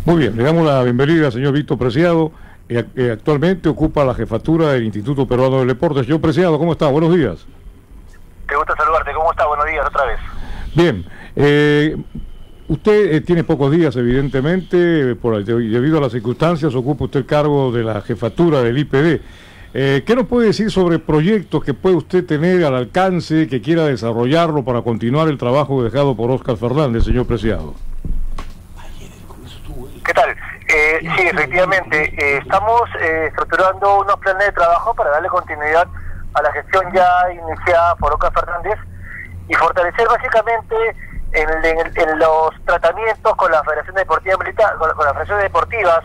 Muy bien, le damos la bienvenida al señor Víctor Preciado, actualmente ocupa la jefatura del Instituto Peruano del Deporte. Señor Preciado, ¿cómo está? Buenos días. Qué gusto saludarte, ¿cómo está? Buenos días otra vez. Bien, usted tiene pocos días, evidentemente, debido a las circunstancias, ocupa usted el cargo de la jefatura del IPD. ¿Qué nos puede decir sobre proyectos que puede usted tener al alcance, que quiera desarrollarlo para continuar el trabajo dejado por Óscar Fernández, señor Preciado? ¿Qué tal? Sí, efectivamente, estamos estructurando unos planes de trabajo para darle continuidad a la gestión ya iniciada por Óscar Fernández y fortalecer básicamente en los tratamientos con la Federación Deportiva Militar, con las federaciones deportivas,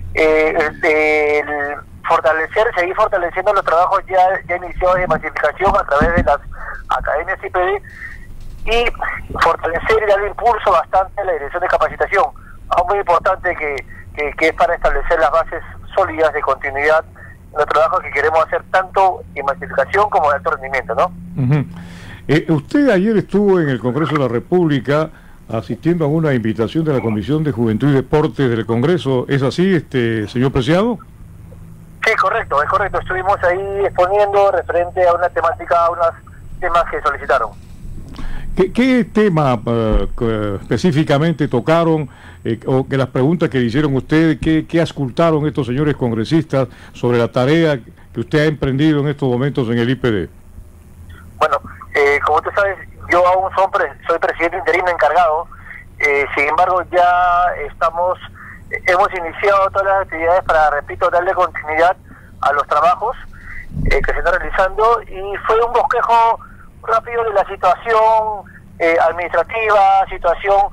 seguir fortaleciendo los trabajos ya iniciados de masificación a través de las academias IPD y fortalecer y darle impulso bastante a la dirección de capacitación, algo muy importante que es para establecer las bases sólidas de continuidad en los trabajos que queremos hacer tanto en masificación como de alto rendimiento, ¿no? Usted ayer estuvo en el Congreso de la República asistiendo a una invitación de la Comisión de Juventud y Deportes del Congreso. ¿Es así, señor Preciado? Sí, correcto, es correcto. Estuvimos ahí exponiendo referente a una temática, a unos temas que solicitaron. ¿Qué tema específicamente tocaron, o que las preguntas que le hicieron ustedes, qué auscultaron estos señores congresistas sobre la tarea que usted ha emprendido en estos momentos en el IPD? Bueno, como tú sabes, yo aún soy presidente interino encargado, sin embargo ya hemos iniciado todas las actividades para, repito, darle continuidad a los trabajos que se están realizando, y fue un bosquejo rápido de la situación administrativa, situación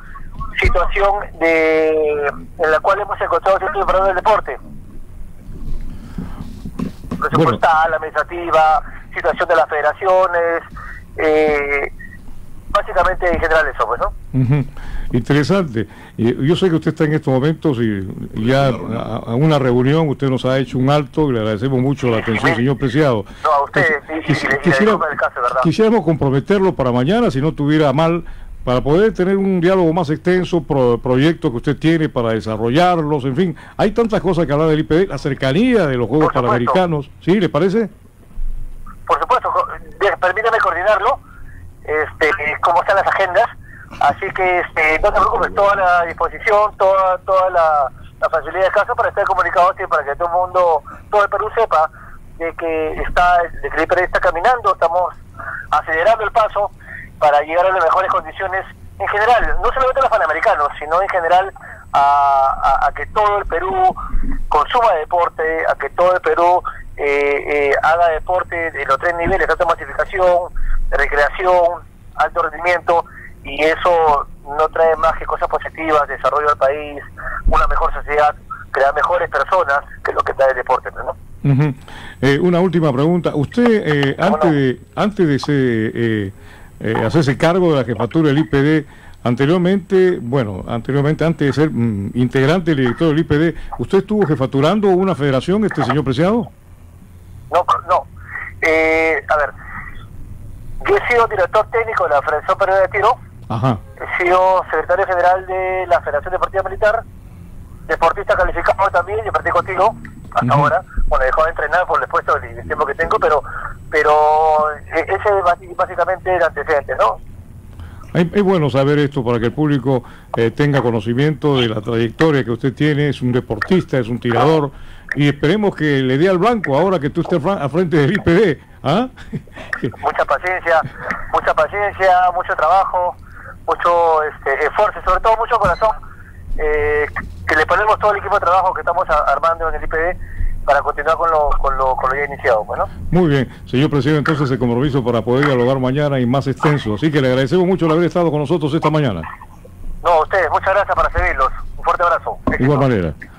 en la cual hemos encontrado el Instituto Peruano del Deporte, presupuestal, administrativa, situación de las federaciones, básicamente en general eso, pues, ¿no? Interesante. Yo sé que usted está en estos momentos y ya a una reunión, usted nos ha hecho un alto, y le agradecemos mucho la atención, señor Preciado. No, a usted, quisiéramos comprometerlo para mañana, si no tuviera mal, para poder tener un diálogo más extenso, proyectos que usted tiene para desarrollarlos, en fin. Hay tantas cosas que hablar del IPD, la cercanía de los Juegos Panamericanos. ¿Sí, le parece? Por supuesto, permítame coordinarlo, cómo están las agendas, así que no te preocupes, toda la disposición, toda la facilidad de caso para estar comunicados y para que todo el mundo, todo el Perú sepa de que el IPD está caminando, estamos acelerando el paso para llegar a las mejores condiciones en general, no solamente a los panamericanos, sino en general a que todo el Perú consuma deporte, a que todo el Perú haga deporte de los tres niveles, tanto masificación, recreación, alto rendimiento, y eso no trae más que cosas positivas, desarrollo del país, una mejor sociedad, crear mejores personas, que es lo que trae el deporte, ¿no? Una última pregunta. Usted, antes de hacerse cargo de la jefatura del IPD, anteriormente, antes de ser integrante del directorio del IPD, ¿usted estuvo jefaturando una federación, señor Preciado? No. A ver, yo he sido director técnico de la Federación Peruana de Tiro. Ajá. He sido secretario general de la Federación Deportiva Militar, deportista calificado también, yo practico tiro hasta ahora. Bueno, he dejado de entrenar por el puesto del tiempo que tengo, pero ese es básicamente el antecedente, ¿no? Es bueno saber esto para que el público tenga conocimiento de la trayectoria que usted tiene. Es un deportista, es un tirador, y esperemos que le dé al blanco ahora que tú estés al frente del IPD. ¿Ah? Mucha paciencia, mucho trabajo, mucho esfuerzo y sobre todo mucho corazón, que le ponemos todo el equipo de trabajo que estamos armando en el IPD para continuar con lo ya iniciado, pues, ¿no? Muy bien, señor presidente, entonces el compromiso para poder dialogar mañana y más extenso, así que le agradecemos mucho el haber estado con nosotros esta mañana. No, a ustedes, muchas gracias, para servirlos. Un fuerte abrazo. De igual manera.